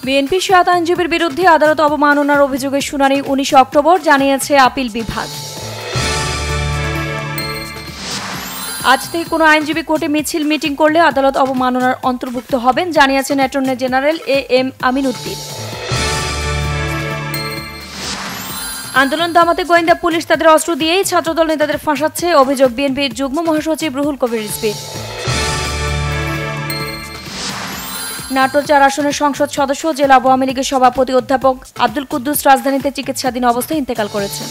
BNP ৭ আইনজীবীর বিরুদ্ধে আদালত অবমাননার অভিযোগের শুনানি ১৯ অক্টোবর, জানিয়েছে আপিল বিভাগ। আজ থেকে কোনো আইনজীবী কোর্টে মিছিল মিটিং করলে আদালত অবমাননার অন্তর্ভুক্ত হবেন, জানিয়েছেন attorney general M Amin Uddin. আন্দোলন দমাতে গোয়েন্দা পুলিশ তাদের অস্ত্র দিয়েই ছাত্রদল নেতাদের ফাঁসাচ্ছে, অভিযোগ বিএনপির যুগ্ম মহাসচিব রুহুল কবির রিজভীর। নাটোর ৪ আসনের সংসদ সদস্য জেলা আওয়ামী লীগের সভাপতি অধ্যাপক আব্দুল কুদ্দুস রাজধানীতে চিকিৎসাধীন অবস্থায় ইন্তেকাল করেছেন।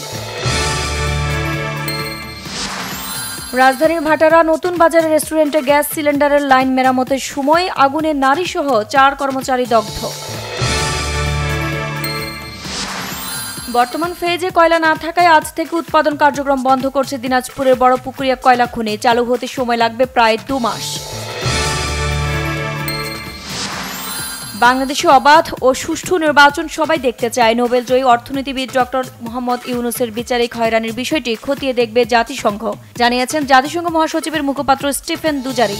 রাজধানীর ভাটারা নতুন বাজারের রেস্টুরেন্টে গ্যাস সিলিন্ডারের লাইন মেরামতের সময় আগুনে নারীসহ ৪ কর্মচারী দগ্ধ। বর্তমান ফেজে কয়লা না থাকায় আজ থেকে উৎপাদন কার্যক্রম বন্ধ করছে দিনাজপুরের বড়পুকুরিয়া কয়লা খনি। চালু হতে সময় লাগবে প্রায় ২ মাস। বাংলাদেশে অবাধ ও সুষ্ঠু নির্বাচন সবাই দেখতে চায়। নোবেলজয়ী অর্থনীতিবিদ ডক্টর মোহাম্মদ ইউনূসের বিচারিক হয়রানির বিষয়টি খতিয়ে দেখবে জাতিসংঘ, জানিয়েছেন জাতিসংঘ মহাসচিবের মুখপাত্র স্টিফেন দুজারিক।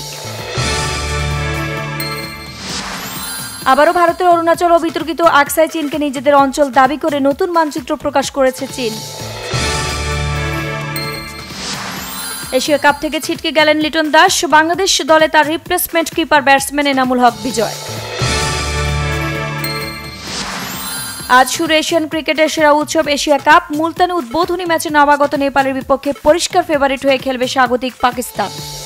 আবারও ভারতের অরুণাচল ও বিতর্কিত আকসাই চীনকে নিজেদের অঞ্চল দাবি করে নতুন মানচিত্র প্রকাশ করেছে চীন। এশিয়া কাপ থেকে ছিটকে গেলেন লিটন দাস। বাংলাদেশ দলে তার replacement keeper batsman Enamul Haque Bijoy. আজ শুরু এশিয়ান ক্রিকেটের সেরা উৎসব এশিয়া কাপ। মুলতানে উদ্বোধনী ম্যাচে নবাগত নেপালের বিপক্ষে পরিষ্কার ফেভারিট হয়ে খেলবে স্বাগতিক পাকিস্তান।